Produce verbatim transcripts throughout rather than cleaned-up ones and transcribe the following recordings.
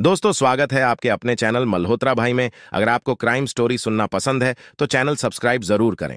दोस्तों, स्वागत है आपके अपने चैनल मल्होत्रा भाई में। अगर आपको क्राइम स्टोरी सुनना पसंद है तो चैनल सब्सक्राइब जरूर करें।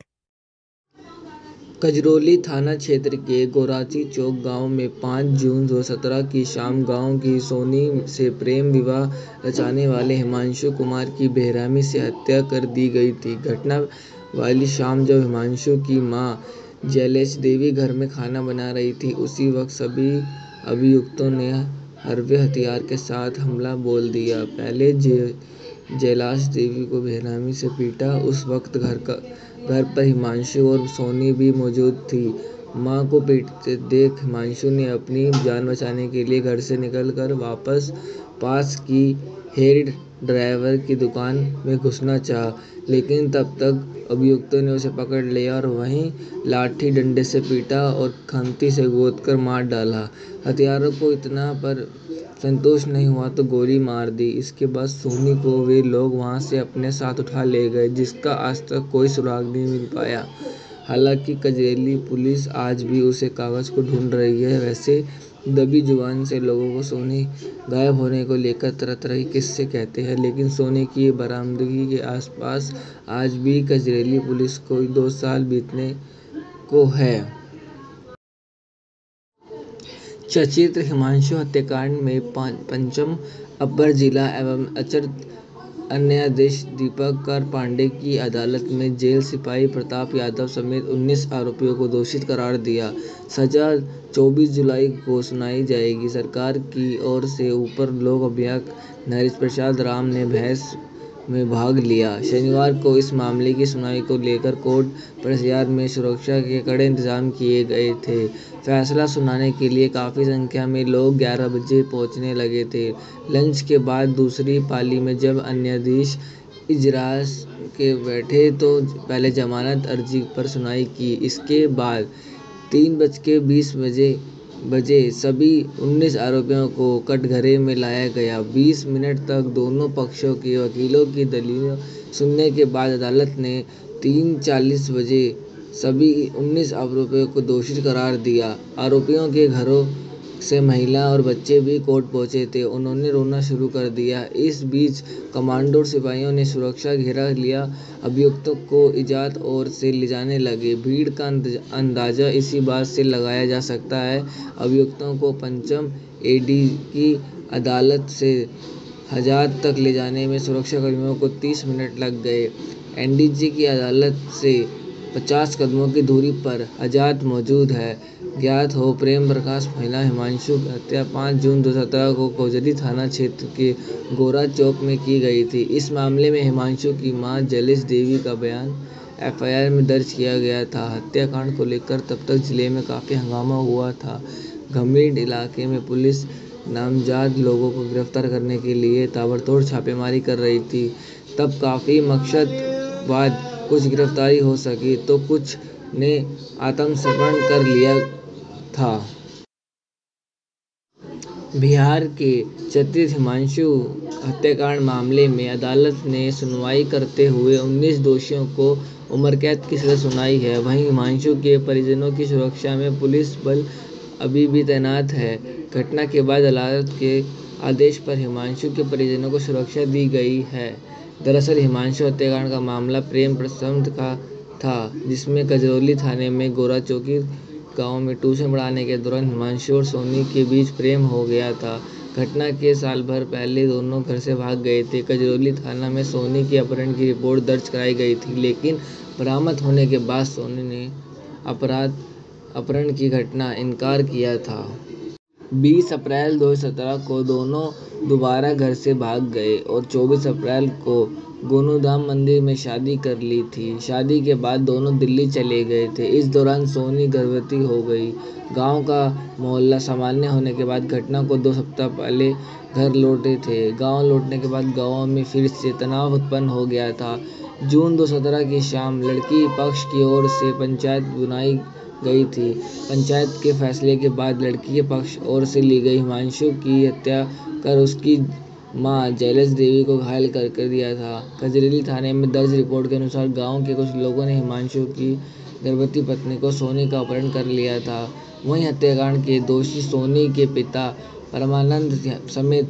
कजरौली थाना क्षेत्र के गोराची चौक गांव में पाँच जून दो हज़ार सत्रह की शाम गांव की सोनी से प्रेम विवाह रचाने वाले हिमांशु कुमार की बेरहमी से हत्या कर दी गई थी। घटना वाली शाम जब हिमांशु की मां जयलेश देवी घर में खाना बना रही थी, उसी वक्त सभी अभियुक्तों ने हरवे हथियार के साथ हमला बोल दिया। पहले जयलाश देवी को बेरहमी से पीटा। उस वक्त घर का घर पर हिमांशु और सोनी भी मौजूद थी। मां को पीटते देख हिमांशु ने अपनी जान बचाने के लिए घर से निकलकर वापस पास की हेयर ड्रायर की दुकान में घुसना चाहा, लेकिन तब तक अभियुक्तों ने उसे पकड़ लिया और वहीं लाठी डंडे से पीटा और खंती से गोदकर मार डाला। हत्यारों को इतना पर संतोष नहीं हुआ तो गोली मार दी। इसके बाद सोनी को वे लोग वहां से अपने साथ उठा ले गए, जिसका आज तक कोई सुराग नहीं मिल पाया। हालांकि कजरेली पुलिस आज भी उसे कागज को ढूंढ रही है। वैसे दबी जुबान से लोगों को सोनी गायब होने को लेकर तरह तरह के किस्से कहते हैं, लेकिन सोनी की बरामदगी के आसपास आज भी कजरेली पुलिस को दो साल बीतने को है। चर्चित हिमांशु हत्याकांड में पंचम अपर जिला एवं अचर न्यायाधीश दीपकर पांडे की अदालत में जेल सिपाही प्रताप यादव समेत उन्नीस आरोपियों को दोषी करार दिया। सजा चौबीस जुलाई को सुनाई जाएगी। सरकार की ओर से ऊपर लोक अभियुक्त नरेश प्रसाद राम ने बहस में भाग लिया। शनिवार को इस मामले की सुनवाई को लेकर कोर्ट परिसर में सुरक्षा के कड़े इंतजाम किए गए थे। फैसला सुनाने के लिए काफी संख्या में लोग ग्यारह बजे पहुंचने लगे थे। लंच के बाद दूसरी पाली में जब न्यायाधीश इजलास के बैठे तो पहले जमानत अर्जी पर सुनवाई की। इसके बाद तीन बज के बीस बजे बजे सभी उन्नीस आरोपियों को कटघरे में लाया गया। बीस मिनट तक दोनों पक्षों के वकीलों की दलीलें सुनने के बाद अदालत ने तीन चालीस बजे सभी उन्नीस आरोपियों को दोषी करार दिया। आरोपियों के घरों से महिला और बच्चे भी कोर्ट पहुंचे थे। उन्होंने रोना शुरू कर दिया। इस बीच कमांडो और सिपाहियों ने सुरक्षा घेरा लिया। अभियुक्तों को इजात ओर से ले जाने लगे। भीड़ का अंदाजा इसी बात से लगाया जा सकता है। अभियुक्तों को पंचम एडी की अदालत से हजात तक ले जाने में सुरक्षाकर्मियों को तीस मिनट लग गए। एनडीजे की अदालत से पचास कदमों की दूरी पर हजात मौजूद है। ज्ञात हो प्रेम प्रकाश महिला हिमांशु की हत्या पाँच जून दो हज़ार सत्रह को कजरौली थाना क्षेत्र के गोरा चौक में की गई थी। इस मामले में हिमांशु की मां जयलेश देवी का बयान एफ आई आर में दर्ज किया गया था। हत्याकांड को लेकर तब तक जिले में काफी हंगामा हुआ था। गंभीर इलाके में पुलिस नामजद लोगों को गिरफ्तार करने के लिए ताबड़तोड़ छापेमारी कर रही थी। तब काफी मकसद बाद कुछ गिरफ्तारी हो सकी तो कुछ ने आत्मसमर्पण कर लिया था। बिहार के चर्चित हिमांशु हत्याकांड मामले में अदालत ने सुनवाई करते हुए उन्नीस दोषियों को उम्र कैद की सजा सुनाई है। वहीं हिमांशु के परिजनों की सुरक्षा में पुलिस बल अभी भी तैनात है। घटना के बाद अदालत के आदेश पर हिमांशु के परिजनों को सुरक्षा दी गई है। दरअसल हिमांशु हत्याकांड का मामला प्रेम प्रसंग का था, जिसमें कजरौली थाने में गोराचौकी गांव में ट्यूशन पढ़ाने के दौरान हिमांशु और सोनी के बीच प्रेम हो गया था। घटना के साल भर पहले दोनों घर से भाग गए थे। कजरौली थाना में सोनी के अपहरण की रिपोर्ट दर्ज कराई गई थी, लेकिन बरामद होने के बाद सोनी ने अपराध अपहरण की घटना इनकार किया था। बीस अप्रैल दो हज़ार सत्रह को दोनों दोबारा घर से भाग गए और चौबीस अप्रैल को गोनुधाम मंदिर में शादी कर ली थी। शादी के बाद दोनों दिल्ली चले गए थे। इस दौरान सोनी गर्भवती हो गई। गांव का मोहल्ला सामान्य होने के बाद घटना को दो सप्ताह पहले घर लौटे थे। गांव लौटने के बाद गांव में फिर से तनाव उत्पन्न हो गया था। जून दो हज़ार सत्रह की शाम लड़की पक्ष की ओर से पंचायत बुलाई गई थी। पंचायत के फैसले के बाद लड़की के पक्ष ओर से ली गई हिमांशु की हत्या कर उसकी मां जयलेश देवी को घायल कर कर दिया था। कजरौली थाने में दर्ज रिपोर्ट के अनुसार गांव के कुछ लोगों ने हिमांशु की गर्भवती पत्नी को सोनी का अपहरण कर लिया था। वहीं हत्याकांड के दोषी सोनी के पिता परमानंद समेत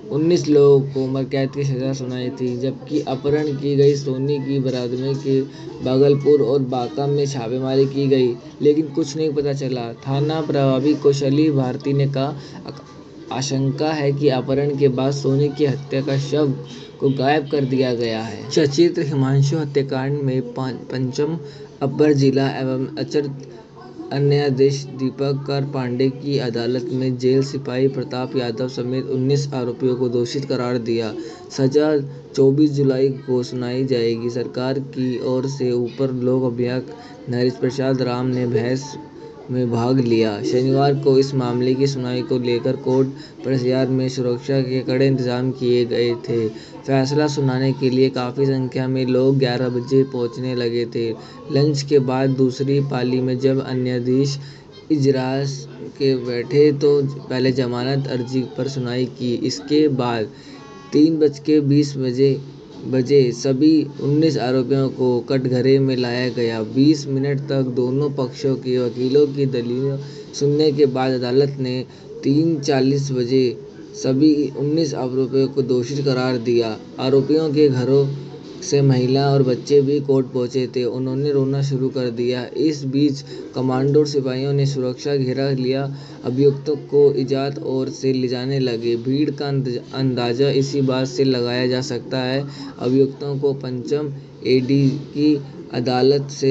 उन्नीस लोगों को उम्र कैद की सजा सुनाई थी, जबकि अपहरण की गई सोनी की बरामदगी के भागलपुर और बांका में छापेमारी की गई, लेकिन कुछ नहीं पता चला। थाना प्रभारी कौशली भारती ने कहा, आशंका है कि अपहरण के बाद सोनी की हत्या का शव को गायब कर दिया गया है। सचित्र हिमांशु हत्याकांड में पंचम अपर जिला एवं अचर न्यायाधीश दीपकर पांडे की अदालत में जेल सिपाही प्रताप यादव समेत उन्नीस आरोपियों को दोषी करार दिया। सजा चौबीस जुलाई को सुनाई जाएगी। सरकार की ओर से ऊपर लोक अभियुक्त नरेश प्रसाद राम ने बहस में भाग लिया। शनिवार को इस मामले की सुनवाई को लेकर कोर्ट परिसर में सुरक्षा के कड़े इंतजाम किए गए थे। फैसला सुनाने के लिए काफी संख्या में लोग ग्यारह बजे पहुंचने लगे थे। लंच के बाद दूसरी पाली में जब न्यायाधीश इजलास के बैठे तो पहले जमानत अर्जी पर सुनवाई की। इसके बाद तीन बज के बीस बजे बजे सभी उन्नीस आरोपियों को कटघरे में लाया गया। बीस मिनट तक दोनों पक्षों के वकीलों की दलीलें सुनने के बाद अदालत ने तीन चालीस बजे सभी उन्नीस आरोपियों को दोषी करार दिया। आरोपियों के घरों से महिला और बच्चे भी कोर्ट पहुंचे थे। उन्होंने रोना शुरू कर दिया। इस बीच कमांडो सिपाहियों ने सुरक्षा घेरा लिया। अभियुक्तों को इजाजत ओर से ले जाने लगे। भीड़ का अंदाजा इसी बात से लगाया जा सकता है। अभियुक्तों को पंचम एडी की अदालत से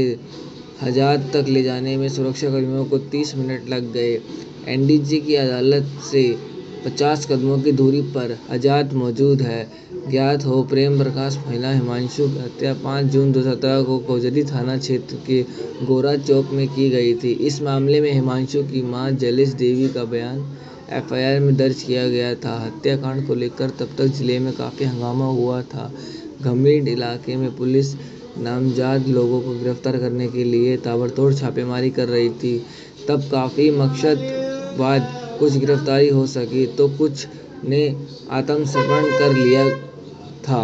हजात तक ले जाने में सुरक्षाकर्मियों को तीस मिनट लग गए। एनडीजे की अदालत से पचास कदमों की दूरी पर हजात मौजूद है। ज्ञात हो, प्रेम प्रकाश महिला हिमांशु की हत्या पाँच जून दो हज़ार सत्रह को कौजरी थाना क्षेत्र के गोरा चौक में की गई थी। इस मामले में हिमांशु की मां जलेश देवी का बयान एफ आई आर में दर्ज किया गया था। हत्याकांड को लेकर तब तक जिले में काफी हंगामा हुआ था। गंभीर इलाके में पुलिस नामजद लोगों को गिरफ्तार करने के लिए ताबड़तोड़ छापेमारी कर रही थी। तब काफी मकसद बाद कुछ गिरफ्तारी हो सकी तो कुछ ने आत्मसमर्पण कर लिया था।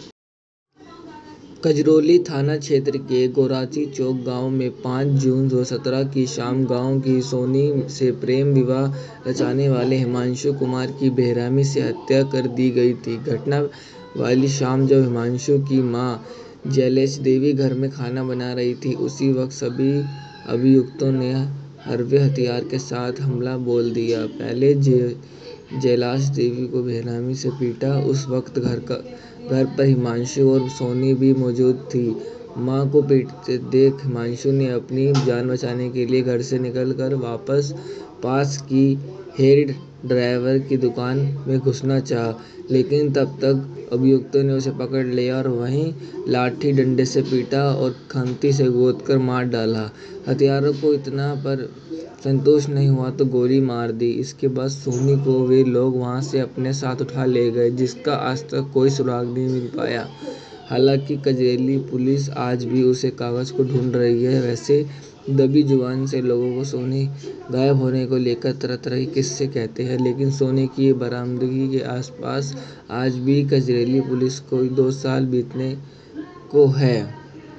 कजरौली थाना क्षेत्र के गोराची चौक गांव में पाँच जून दो हज़ार सत्रह की शाम गांव की सोनी से प्रेम विवाह रचाने वाले हिमांशु कुमार की बेरहमी से हत्या कर दी गई थी। घटना वाली शाम जब हिमांशु की मां जलेश देवी घर में खाना बना रही थी, उसी वक्त सभी अभियुक्तों ने हरवे हथियार के साथ हमला बोल दिया। पहले जलेश देवी को बेरहमी से पीटा। उस वक्त घर का घर पर हिमांशु और सोनी भी मौजूद थी। मां को पीटते देख हिमांशु ने अपनी जान बचाने के लिए घर से निकलकर वापस पास की हेयर ड्रायर की दुकान में घुसना चाहा, लेकिन तब तक अभियुक्तों ने उसे पकड़ लिया और वहीं लाठी डंडे से पीटा और खंती से गोदकर मार डाला। हत्यारों को इतना पर संतोष नहीं हुआ तो गोली मार दी। इसके बाद सोनी को वे लोग वहां से अपने साथ उठा ले गए, जिसका आज तक कोई सुराग नहीं मिल पाया। हालांकि कजरौली पुलिस आज भी उसे कागज को ढूंढ रही है। वैसे दबी जुबान से लोगों को सोनी गायब होने को लेकर तरह तरह के किस्से कहते हैं, लेकिन सोनी की बरामदगी के आसपास आज भी कजरौली पुलिस को दो साल बीतने को है।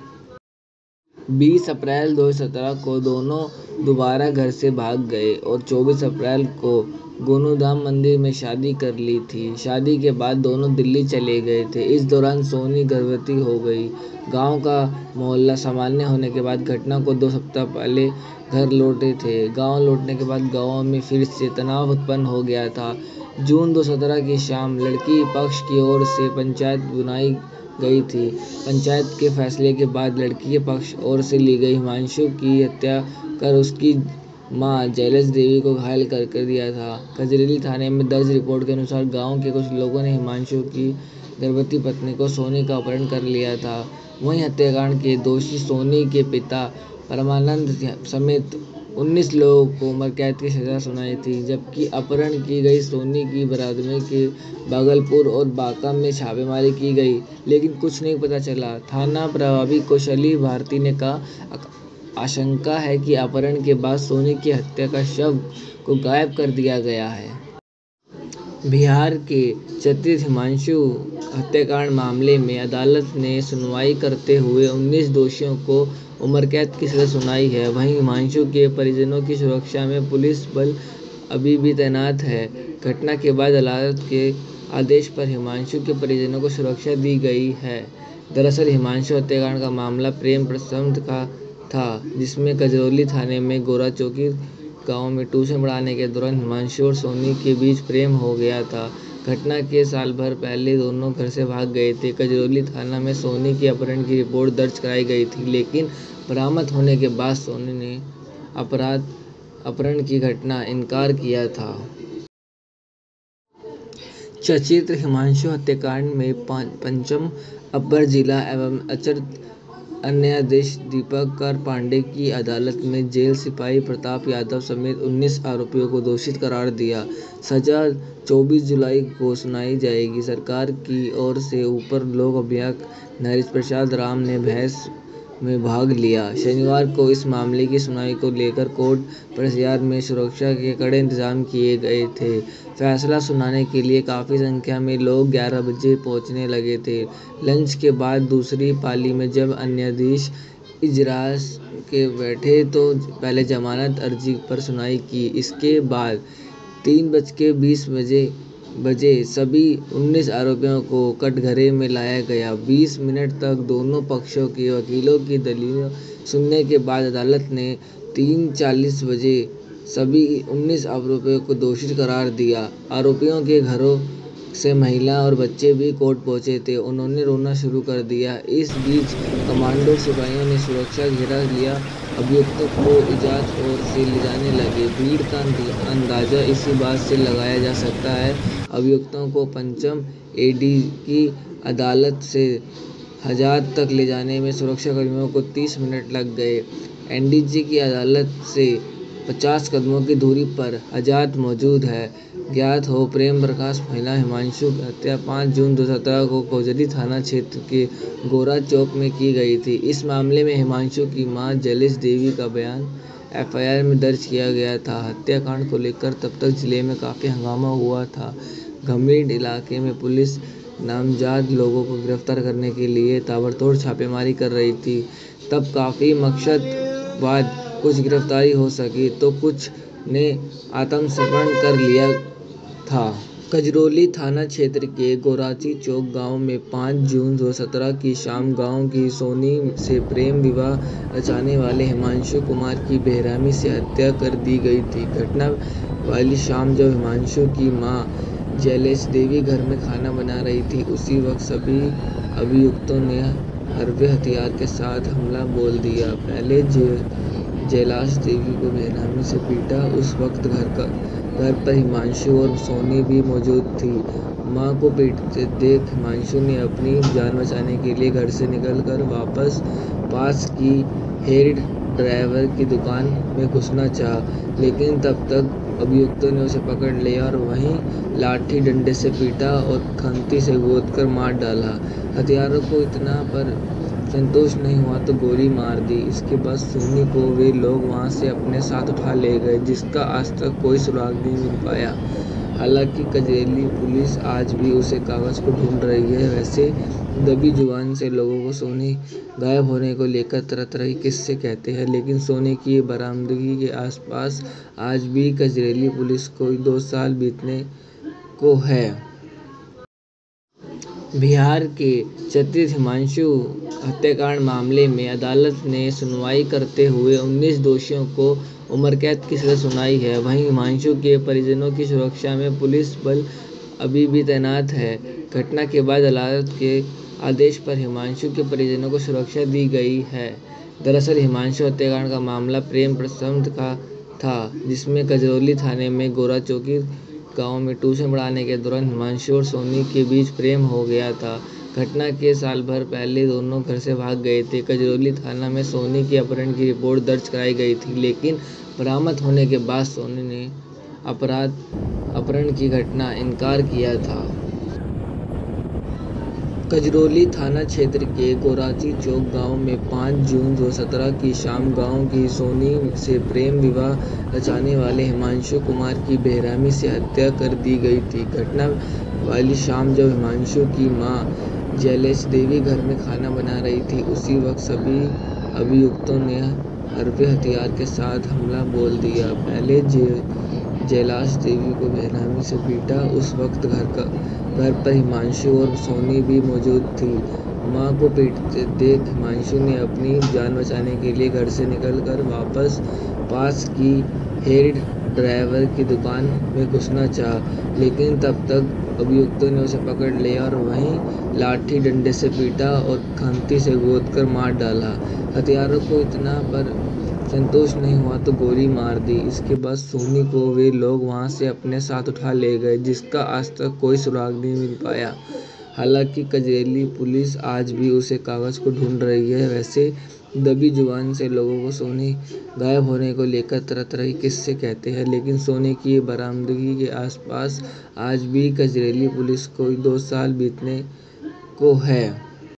बीस अप्रैल दो हज़ार सत्रह को दोनों दोबारा घर से भाग गए और चौबीस अप्रैल को गोनुधाम मंदिर में शादी कर ली थी। शादी के बाद दोनों दिल्ली चले गए थे। इस दौरान सोनी गर्भवती हो गई। गांव का मोहल्ला सामान्य होने के बाद घटना को दो सप्ताह पहले घर लौटे थे। गांव लौटने के बाद गांव में फिर से तनाव उत्पन्न हो गया था। जून दो हज़ार सत्रह की शाम लड़की पक्ष की ओर से पंचायत बुलाई गई थी। पंचायत के फैसले के बाद लड़की के पक्ष ओर से ली गई हिमांशु की हत्या कर उसकी मां जलेश देवी को घायल कर कर दिया था। कजरौली थाने में दर्ज रिपोर्ट के अनुसार गांव के कुछ लोगों ने हिमांशु की गर्भवती पत्नी को सोनी का अपहरण कर लिया था। वहीं हत्याकांड के दोषी सोनी के पिता परमानंद समेत उन्नीस लोगों को उम्र कैद की सजा सुनाई थी, जबकि अपहरण की गई सोनी की बरामदगी के भागलपुर और बांका में छापेमारी की गई, लेकिन कुछ नहीं पता चला। थाना प्रभारी कौशली भारती ने कहा, आशंका है कि अपहरण के बाद सोनी की हत्या का शव को गायब कर दिया गया है। बिहार के चर्चित हिमांशु हत्याकांड मामले में अदालत ने सुनवाई करते हुए उन्नीस दोषियों को उम्र कैद की सजा सुनाई है। वहीं हिमांशु के परिजनों की सुरक्षा में पुलिस बल अभी भी तैनात है। घटना के बाद अदालत के आदेश पर हिमांशु के परिजनों को सुरक्षा दी गई है। दरअसल हिमांशु हत्याकांड का मामला प्रेम प्रसंग का था, जिसमें गजरौली थाने में गोराचौकी गांव में ट्यूशन पढ़ाने के दौरान हिमांशु और सोनी के बीच प्रेम हो गया था। घटना के साल भर पहले दोनों घर से भाग गए थे। गजरौली थाना में सोनी के अपहरण की रिपोर्ट दर्ज कराई गई थी, लेकिन बरामद होने के बाद सोनी ने अपराध अपहरण की घटना इनकार किया था। चर्चित हिमांशु हत्याकांड में पंचम अपर जिला एवं अचर न्यायाधीश दीपकर पांडे की अदालत में जेल सिपाही प्रताप यादव समेत उन्नीस आरोपियों को दोषी करार दिया। सजा चौबीस जुलाई को सुनाई जाएगी। सरकार की ओर से ऊपर लोक अभियुक्त नरेश प्रसाद राम ने बहस में भाग लिया। शनिवार को इस मामले की सुनवाई को लेकर कोर्ट परिसर में सुरक्षा के कड़े इंतजाम किए गए थे। फैसला सुनाने के लिए काफी संख्या में लोग ग्यारह बजे पहुंचने लगे थे। लंच के बाद दूसरी पाली में जब न्यायाधीश इजलास के बैठे तो पहले जमानत अर्जी पर सुनवाई की। इसके बाद तीन बज के बीस बजे बजे सभी उन्नीस आरोपियों को कटघरे में लाया गया। बीस मिनट तक दोनों पक्षों के वकीलों की दलीलें सुनने के बाद अदालत ने तीन चालीस बजे सभी उन्नीस आरोपियों को दोषी करार दिया। आरोपियों के घरों से महिला और बच्चे भी कोर्ट पहुंचे थे। उन्होंने रोना शुरू कर दिया। इस बीच कमांडो सिपाहियों ने सुरक्षा घेरा लिया। अभियुक्तों को इजाजत ओर से ले जाने लगे। भीड़ का अंदाजा इसी बात से लगाया जा सकता है। अभियुक्तों को पंचम एडी की अदालत से हजात तक ले जाने में सुरक्षाकर्मियों को तीस मिनट लग गए। एनडीजे की अदालत से पचास कदमों की दूरी पर हजात मौजूद है। ज्ञात हो प्रेम प्रकाश महिला हिमांशु की हत्या पाँच जून दो हज़ार सत्रह को कोजरी थाना क्षेत्र के गोरा चौक में की गई थी। इस मामले में हिमांशु की मां जलेश देवी का बयान एफ आई आर में दर्ज किया गया था। हत्याकांड को लेकर तब तक जिले में काफी हंगामा हुआ था। गंभीर इलाके में पुलिस नामजद लोगों को गिरफ्तार करने के लिए ताबड़तोड़ छापेमारी कर रही थी। तब काफी मकसद बाद कुछ गिरफ्तारी हो सकी तो कुछ ने आत्मसमर्पण कर लिया था। गजरौली थाना क्षेत्र के गोराची चौक गांव में पाँच जून दो हज़ार सत्रह की शाम गांव की सोनी से प्रेम विवाह रचाने वाले हिमांशु कुमार की बेरहमी से हत्या कर दी गई थी। घटना वाली शाम जब हिमांशु की मां जलेश देवी घर में खाना बना रही थी, उसी वक्त सभी अभियुक्तों ने हरवे हथियार के साथ हमला बोल दिया। पहले जलेश देवी को बेरहमी से पीटा। उस वक्त घर का घर पर हिमांशु और सोनी भी मौजूद थी। मां को पीटते देख हिमांशु ने अपनी जान बचाने के लिए घर से निकलकर वापस पास की हेयर ड्राइवर की दुकान में घुसना चाहा, लेकिन तब तक अभियुक्तों ने उसे पकड़ लिया और वहीं लाठी डंडे से पीटा और खंती से गोदकर मार डाला। हथियारों को इतना पर संतोष नहीं हुआ तो गोली मार दी। इसके बाद सोनी को वे लोग वहां से अपने साथ उठा ले गए, जिसका आज तक कोई सुराग नहीं मिल पाया। हालांकि गजरौली पुलिस आज भी उसे कागज को ढूंढ रही है। वैसे दबी जुबान से लोगों को सोनी गायब होने को लेकर तरह तरह के किस्से कहते हैं, लेकिन सोनी की बरामदगी के आसपास आज भी गजरौली पुलिस को दो साल बीतने को है। बिहार के चर्चित हिमांशु हत्याकांड मामले में अदालत ने सुनवाई करते हुए उन्नीस दोषियों को उम्रकैद की सजा सुनाई है। वहीं हिमांशु के परिजनों की सुरक्षा में पुलिस बल अभी भी तैनात है। घटना के बाद अदालत के आदेश पर हिमांशु के परिजनों को सुरक्षा दी गई है। दरअसल हिमांशु हत्याकांड का मामला प्रेम प्रसंग का था, जिसमें गजरौली थाने में गोराचौकी गांव में ट्यूशन पढ़ाने के दौरान हिमांशु और सोनी के बीच प्रेम हो गया था। घटना के साल भर पहले दोनों घर से भाग गए थे। गजरौली थाना में सोनी के अपहरण की रिपोर्ट दर्ज कराई गई थी, लेकिन बरामद होने के बाद सोनी ने अपराध अपहरण की घटना इनकार किया था। गजरौली थाना क्षेत्र के गोराची चौक गांव में पाँच जून दो हज़ार सत्रह की शाम गांव की सोनी से प्रेम विवाह रचाने वाले हिमांशु कुमार की बेरहमी से हत्या कर दी गई थी। घटना वाली शाम जब हिमांशु की मां जलेश देवी घर में खाना बना रही थी, उसी वक्त सभी अभियुक्तों ने हरवे हथियार के साथ हमला बोल दिया। पहले जलेश देवी को बेरहमी से पीटा। उस वक्त घर का घर पर हिमांशु और सोनी भी मौजूद थी। मां को पीटते देख हिमांशु ने अपनी जान बचाने के लिए घर से निकलकर वापस पास की हेयर ड्रायर की दुकान में घुसना चाहा, लेकिन तब तक अभियुक्तों ने उसे पकड़ लिया और वहीं लाठी डंडे से पीटा और खंती से गोदकर मार डाला। हत्यारों को इतना पर संतोष नहीं हुआ तो गोली मार दी। इसके बाद सोनी को वे लोग वहां से अपने साथ उठा ले गए, जिसका आज तक कोई सुराग नहीं मिल पाया। हालांकि कजरेली पुलिस आज भी उसे कागज को ढूंढ रही है। वैसे दबी जुबान से लोगों को सोनी गायब होने को लेकर तरह तरह के किस्से कहते हैं, लेकिन सोनी की बरामदगी के आसपास आज भी कजरेली पुलिस को दो साल बीतने को है।